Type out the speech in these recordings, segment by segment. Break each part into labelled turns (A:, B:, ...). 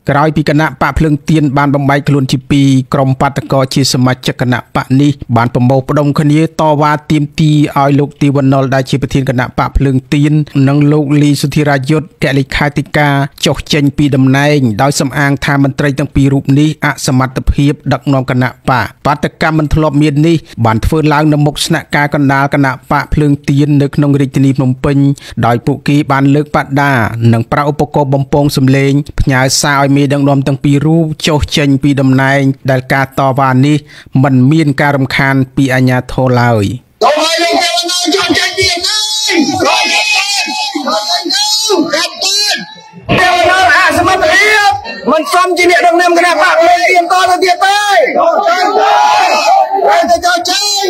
A: ក្រោយពីគណៈបកភ្លើងទៀនបានបំបែកខ្លួនជាពីរក្រុមបាតកោជាសមាជិកគណៈបកនេះបានប្រមូលផ្ដុំគ្នាតវ៉ាទាមទារឲ្យលោកទីវណ្ណុលដែលជាប្រធានគណៈបកភ្លើងទៀននិងលោកលីសុធិរាយុទ្ធអគ្គលេខាធិការចុះចេញពីតំណែងដោយសំអាងថាមន្ត្រីទាំងពីររូបនេះអសមត្ថភាពដឹកនាំគណៈបកបាតកម្មមិនធ្លាប់មាននេះបានធ្វើឡើងនៅមុខស្នាក់ការកណ្ដាលគណៈបកភ្លើងទៀននៅក្នុងរាជធានីភ្នំពេញដោយពួកគេបានលើកបដានិងប្រើឧបករណ៍បំពងសម្លេងផ្ញើសារឲ្យមេដឹកនាំទាំងពីររូបចុះចេញពីតំណែងដែលការតវ៉ានេះមិនមានការរំខានពីអាជ្ញាធរឡើយ
B: សូមឲ្យលោកទេវណ្ណុលចុះចេញពីតំណែងសូមឲ្យកាត់ទេវណ្ណុលអសមត្ថភាពមិនសមជាអ្នកដឹកនាំគណៈបកភ្លើងទៀនតទៅទៀតទេចូលចេញ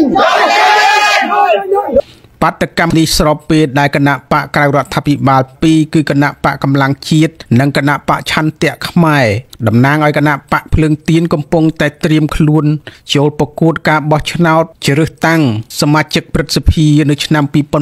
A: បាតកម្មនេះស្របពេលដែលគណៈបកក្រៅរដ្ឋាភិបាល2គឺគណៈបកកម្លាំងជាតិនិងគណៈបកឆន្ទៈខ្មែរតំណាងឲ្យគណៈបកភ្លើងទៀនកំពុងតែត្រៀមខ្លួនចូលប្រកួតការបោះឆ្នោតជ្រើសតាំងសមាជិកព្រឹទ្ធសភានៅឆ្នាំ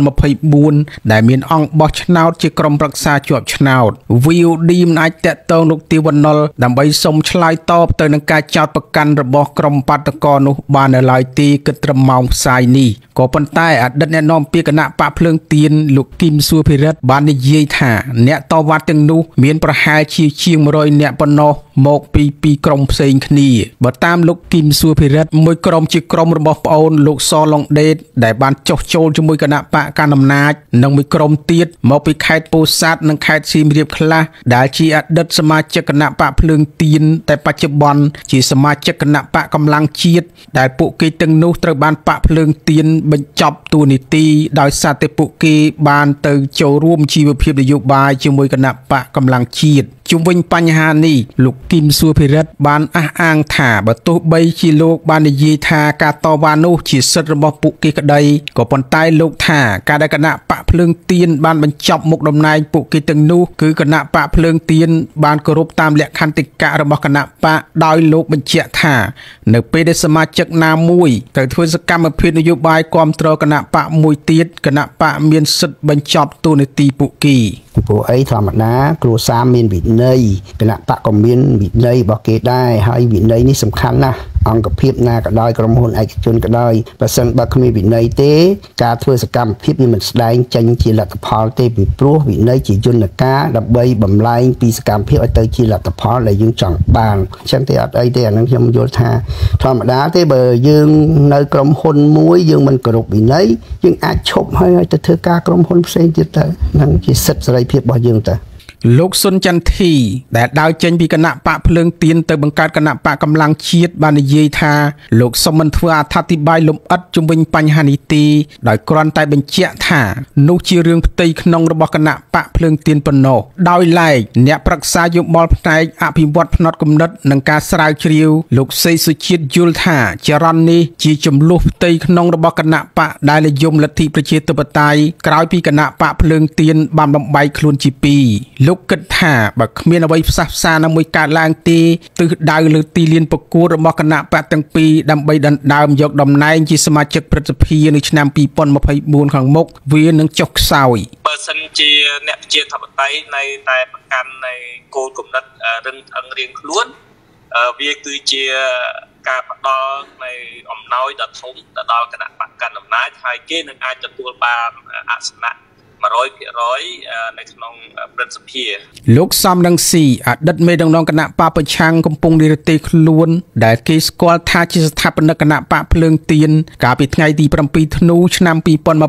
A: 2024ដែលមានអង្គបោះឆ្នោតជាក្រុមប្រឹក្សាជាប់ឆ្នោត VOD មិនអាចតាក់ទងលោកទីវណ្ណុលដើម្បីសុំឆ្លើយតបទៅនឹងការចោទប្រកាន់របស់ក្រុមបាតកោនោះបាននៅឡើយទេគិតត្រឹមម៉ោងផ្សាយនេះក៏ប៉ុន្តែអតីតអ្នកនាំពាក្យគណៈបកភ្លើងទៀនលោកគឹមសុភិរិទ្ធបាននិយាយថាអ្នកតវ៉ាទាំងនោះមានប្រហែលជាង100នាក់ប៉ុណ្ណោះមកពីក្រុមផ្សេងគ្នាបើតាមលោកគឹមសុភិរិទ្ធមួយក្រុមជាក្រុមរបស់ប្អូនលោកសឡុងដេតដែលបានចុះចូលជាមួយគណៈបកកណ្ដាលអំណាចនិងមួយក្រុមទៀតមកពីខេត្តពោធិ៍សាត់និងខេត្តសៀមរាបខ្លះដែលជាអតីតសមាជិកគណៈបកភ្លើងទៀនតែបច្ចុប្បន្នជាសមាជិកគណៈបកកម្លាំងជាតិដែលពួកគេទាំងនោះត្រូវបានបកភ្លើងទៀនបញ្ចប់តួនាទីដោយសារតែពួកគេបានទៅចូលរួមជីវភាពនយោបាយជាមួយគណៈបកកម្លាំងជាតិជុំវិញបញ្ហានេះលោកគឹមសុភិរិទ្ធបានអះអាងថាបើទោះបីជាលោកបាននិយាយថាការតវ៉ានោះជាសិទ្ធិរបស់ពួកគេក្តីក៏ប៉ុន្តែលោកថាការដែលគណៈបកភ្លើងទៀនបានបញ្ចប់មុខតំណែងពួកគេទាំងនោះគឺគណៈបកភ្លើងទៀនបានគោរពតាមលក្ខន្តិកៈរបស់គណៈបកដោយលោកបញ្ជាក់ថានៅពេលដែលសមាជិកណាមួយត្រូវធ្វើសកម្មភាពនយោបាយគ្រប់គ្រងគណៈបកមួយទៀតគណៈបកមានសិទ្ធិបញ្ចប់តួនាទីពួកគេ
C: ពួកអីធម្មតាគ្រួសារមានវិន័យគណៈបកក៏មានវិន័យរបស់គេដែរហើយវិន័យនេះសំខាន់ណាស់អង្គភាពណាក៏ដោយក្រុមហ៊ុនឯកជនក៏ដោយបើសិនបើគ្មានវិន័យទេការធ្វើសកម្មភាពវាមិនស្ដែងចេញជាលទ្ធផលទេពីព្រោះវិន័យជាយន្តការដើម្បីបំលែងពីសកម្មភាពឲ្យទៅជាលទ្ធផលដែលយើងចង់បានអញ្ចឹងទេអត់អីទេអានឹងខ្ញុំយល់ថាធម្មតាទេបើយើងនៅក្រុមហ៊ុនមួយយើងមិនគោរពវិន័យយើងអាចឈប់ហើយទៅធ្វើការក្រុមហ៊ុនផ្សេងទៀតទៅហ្នឹងជាសិទ្ធិសេរីភាពរបស់យើងទៅ
A: លោកសុនចន្ទធីដែលដើរចេញពីគណៈបកភ្លើងទៀនទៅបង្កើតគណៈបកកម្លាំងជាតិបាននិយាយថាលោកសុំមិនធ្វើអត្ថាធិប្បាយលម្អិតជុំវិញបញ្ហានេះទេដោយគ្រាន់តែបញ្ជាក់ថានោះជារឿងផ្ទៃក្នុងរបស់គណៈបកភ្លើងទៀនប៉ុណ្ណោះដោយឡែកអ្នកប្រឹក្សាយោបល់ផ្នែកអភិវឌ្ឍផ្នត់គំនិតនិងការស្រាវជ្រាវលោកសេសុជាតិយល់ថាចរន្តនេះជាចំនួនផ្ទៃក្នុងរបស់គណៈបកដែលនិយមលទ្ធិប្រជាធិបតេយ្យក្រោយពីគណៈបកភ្លើងទៀនបានបំបែកខ្លួនជាពីរលោកគិតថាបើគ្មានអ្វីផ្សះផ្សាណាមួយកើតឡើងទេទិសដៅលើទីលានប្រកួតរបស់គណៈបកទាំងពីរដើម្បីដណ្ដើមយកតំណែងជាសមាជិកព្រឹទ្ធសភានៅឆ្នាំ2024ខាងមុខវានឹងចុះខ្សោយ
D: បើសិនជាអ្នកប្រជាធិបតេយ្យនៅតែប្រកាន់នៃគោលគំនិតរឹងអឹងរៀងខ្លួនវាគឺជាការផ្ដល់នៃអំណោយដ៏ធំទៅដល់គណៈបកកណ្ដាលអំណាចហើយគេនឹងអាចទទួលបានអាសនៈ100% នៅក្នុងព្រឹទ្ធសភា
A: លោកសំរងស៊ីអតីតមេដឹកនាំគណៈបកប្រឆាំងកំពុងនិរទេសខ្លួនដែលគេស្គាល់ថាជាស្ថាបនិកគណៈបកភ្លើងទៀនកាលពីថ្ងៃទី7ធ្នូឆ្នាំ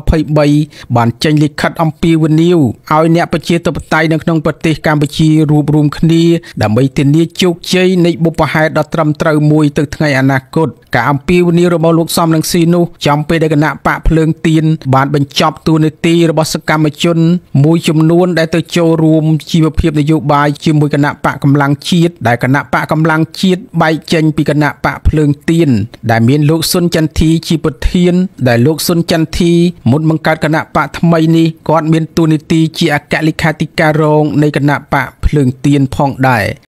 A: 2023បានចេញលិខិតអំពាវនាវឲ្យអ្នកប្រជាធិបតេយ្យនៅក្នុងប្រទេសកម្ពុជារួបរวมគ្នាដើម្បីធានាជោគជ័យនៃបុព្វហេតុដ៏ត្រឹមត្រូវមួយទៅថ្ងៃអនាគតការអំពាវនាវរបស់លោកសំរងស៊ីនោះចំពេលដែលគណៈបកភ្លើងទៀនបានបញ្ចប់តួនាទីរបស់សកម្មជនមួយចំនួនដែលទៅចូលរួមជីវភាពនយោបាយជាមួយគណៈបកកម្លាំងជាតិដែលគណៈបកកម្លាំងជាតិបែកចេញពីគណៈបកភ្លើងទៀនដែលមានលោកសុនចន្ទធីជាប្រធានដែលលោកសុនចន្ទធីមុនបង្កើតគណៈបកថ្មីនេះគាត់មានតួនាទីជាអគ្គលេខាធិការរងនៃគណៈបកភ្លើងទៀនផងដែរ